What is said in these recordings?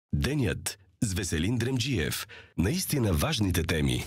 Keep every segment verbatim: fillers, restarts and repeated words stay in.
Денят с Веселин Дремджиев. Наистина важните теми.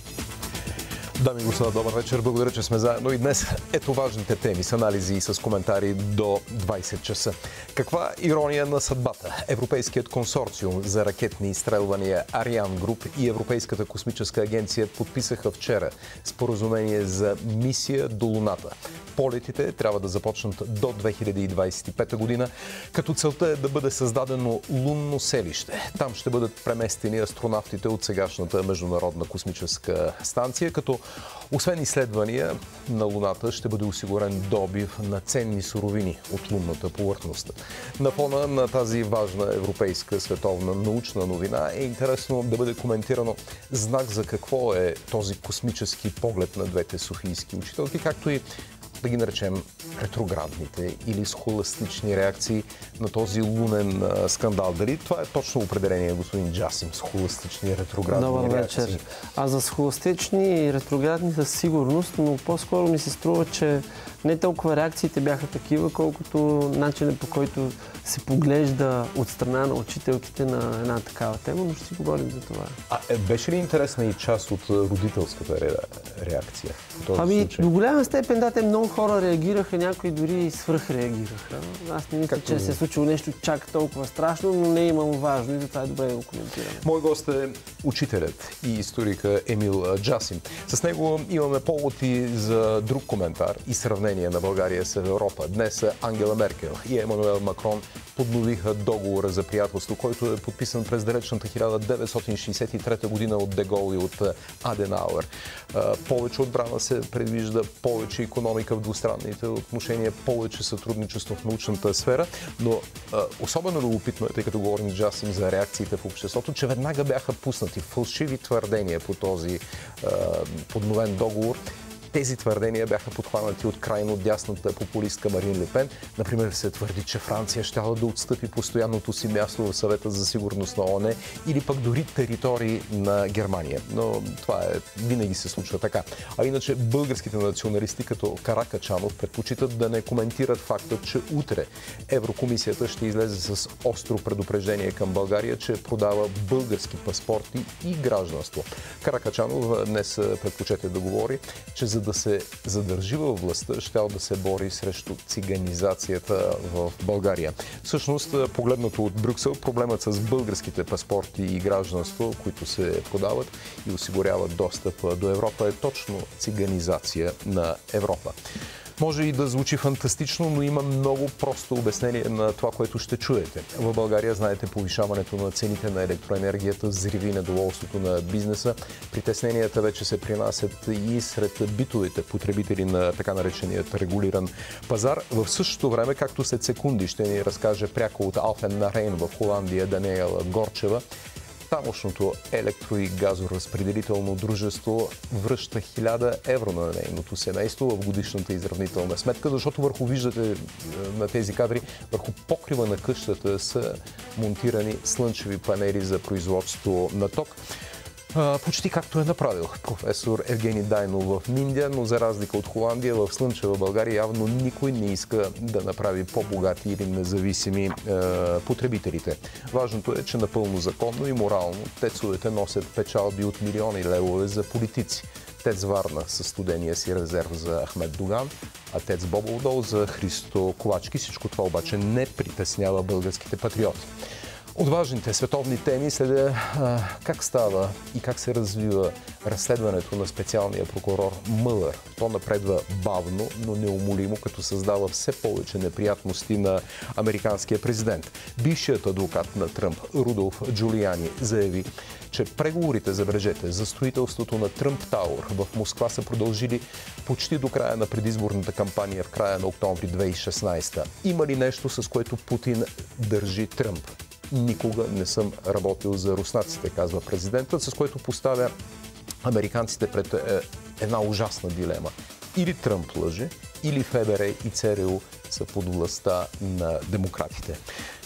Дами и господа, добър вечер. Благодаря, че сме заедно и днес. Ето важните теми с анализи и с коментари до двайсет часа. Каква ирония на съдбата? Европейският консорциум за ракетни изстрелвания Ариан Груп и Европейската космическа агенция подписаха вчера споразумение за мисия до Луната. Полетите трябва да започнат до две хиляди двайсет и пета година, като целта е да бъде създадено лунно селище. Там ще бъдат преместени астронавтите от сегашната Международна космическа станция, като освен изследвания на Луната ще бъде осигурен добив на ценни суровини от лунната повърхност. На фона на тази важна европейска световна научна новина е интересно да бъде коментирано знак за какво е този космически поглед на двете софийски учителки, както и да ги наречем ретроградните или схоластични реакции на този лунен а, скандал. Дали това е точно определение, господин Джасим, схоластични ретроградни Добър реакции? вечер. А за схоластични и ретроградни със сигурност, но по-скоро ми се струва, че не толкова реакциите бяха такива, колкото начинът, по който се поглежда от страна на учителките на една такава тема, но ще си говорим за това. А е, беше ли интересна и част от родителската ре, реакция? Ами, случай? до голяма степен, да, те много хора реагираха, някои дори свръхреагираха. Аз не мисля, че се е случило нещо чак толкова страшно, но не е имало важно и затова е добре да го коментираме. Мой гост е учителят и историка Емил Джасим. С него имаме повод и за друг коментар и сравнение на България с Европа. Днес Ангела Меркел и Емануел Макрон подновиха договора за приятелство, който е подписан през далечната хиляда деветстотин шейсет и трета година от Де Гол и от Аденауер. Повече отбрана се предвижда, повече икономика в двустранните отношения, повече сътрудничество в научната сфера, но особено любопитно е, тъй като говорим с Джасим за реакциите в обществото, че веднага бяха пуснати фалшиви твърдения по този подновен договор. Тези твърдения бяха подхванати от крайно дясната популистка Марин Ле Пен. Например, се твърди, че Франция щяла да отстъпи постоянното си място в Съвета за сигурност на ООН или пък дори територии на Германия. Но това е, винаги се случва така. А иначе българските националисти като Каракачанов предпочитат да не коментират факта, че утре Еврокомисията ще излезе с остро предупреждение към България, че продава български паспорти и гражданство. Каракачанов днес предпочете да говори, че за да се задържи във властта, щял да се бори срещу циганизацията в България. Всъщност, погледнато от Брюксел, проблемът с българските паспорти и гражданство, които се продават и осигуряват достъп до Европа, е точно циганизация на Европа. Може и да звучи фантастично, но има много просто обяснение на това, което ще чуете. В България, знаете, повишаването на цените на електроенергията взриви недоволството на бизнеса. Притесненията вече се принасят и сред битовите потребители на така нареченият регулиран пазар. В същото време, както след секунди ще ни разкаже пряко от Алфен на Рейн в Холандия Даниела Горчева, тамошното електро- и газоразпределително дружество връща хиляда евро на нейното семейство в годишната изравнителна сметка, защото върху, виждате на тези кадри, върху покрива на къщата са монтирани слънчеви панели за производство на ток. Почти както е направил професор Евгений Дайнов в Миндия, но за разлика от Холандия, в слънчева България явно никой не иска да направи по-богати или независими е, потребителите. Важното е, че напълно законно и морално тецовете носят печалби от милиони левове за политици. ТЕЦ Варна със студения си резерв за Ахмед Доган, а ТЕЦ Бобов дол за Христо Ковачки. Всичко това обаче не притеснява българските патриоти. От важните световни теми следя а, как става и как се развива разследването на специалния прокурор Мълър. То напредва бавно, но неумолимо, като създава все повече неприятности на американския президент. Бившият адвокат на Тръмп, Рудолф Джулиани, заяви, че преговорите, забележете, за строителството на Тръмп Тауър в Москва са продължили почти до края на предизборната кампания в края на октомври две хиляди и шестнадесета. Има ли нещо, с което Путин държи Тръмп? Никога не съм работил за руснаците, казва президентът, с което поставя американците пред една ужасна дилема. Или Тръмп лъже, или ФБР и ЦРУ са под властта на демократите.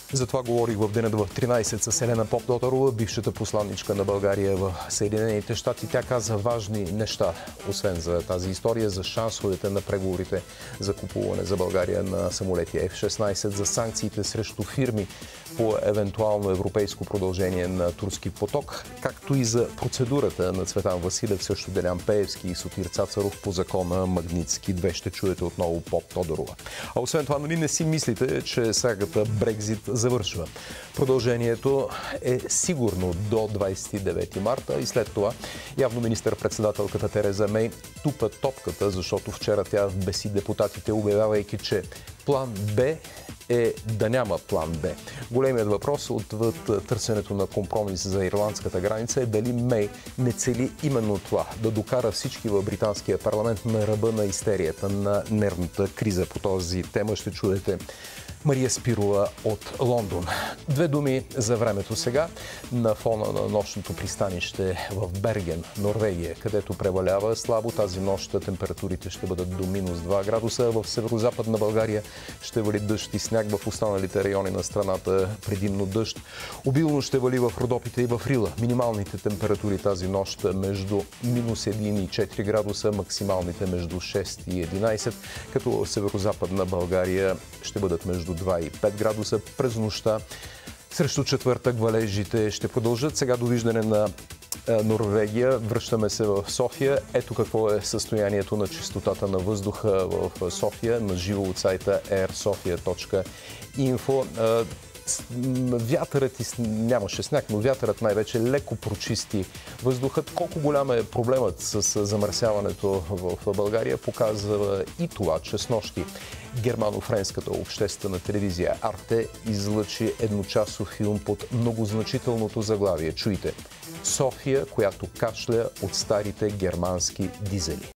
За това говорих в денят в тринайсет с Елена Попдотарова, бившата посланничка на България в Съединените щати. Тя каза важни неща, освен за тази история, за шансовете на преговорите за купуване за България на самолети Еф шестнайсет, за санкциите срещу фирми по евентуално европейско продължение на Турски поток, както и за процедурата на Цветан Василев срещу Делян Пеевски и Сотир Цацаров по закона Магнитски две. Ще чуете отново Попдотарова. А освен това, нали не си мислите, че сагата Брекзит завършва. Продължението е сигурно до двайсет и девети марта и след това явно министър-председателката Тереза Мей тупа топката, защото вчера тя беси депутатите, обявявайки, че план Б е да няма план Б. Големият въпрос отвъд търсенето на компромис за ирландската граница е дали Мей не цели именно това, да докара всички в британския парламент на ръба на истерията, на нервната криза. По този тема ще чуете Мария Спирова от Лондон. Две думи за времето сега. На фона на нощното пристанище в Берген, Норвегия, където превалява слабо. Тази нощ температурите ще бъдат до минус два градуса. В северо-западна България ще вали дъжд и сняг, в останалите райони на страната предимно дъжд. Обилно ще вали в Родопите и в Рила. Минималните температури тази нощ между минус един и четири градуса, максималните между шест и единайсет, като в северо-западна България ще бъдат между два и пет градуса. През нощта срещу четвъртък валежите ще продължат. Сега довиждане на Норвегия. Връщаме се в София. Ето какво е състоянието на чистотата на въздуха в София на живо от сайта ейр софия точка инфо. Вятърът, нямаше сняг, но вятърът най-вече леко прочисти въздухът. Колко голям е проблемът с замърсяването в България, показва и това, че снощи германо-френската обществена телевизия Арте излъчи едночасов филм под многозначителното заглавие. Чуйте: София, която кашля от старите германски дизели.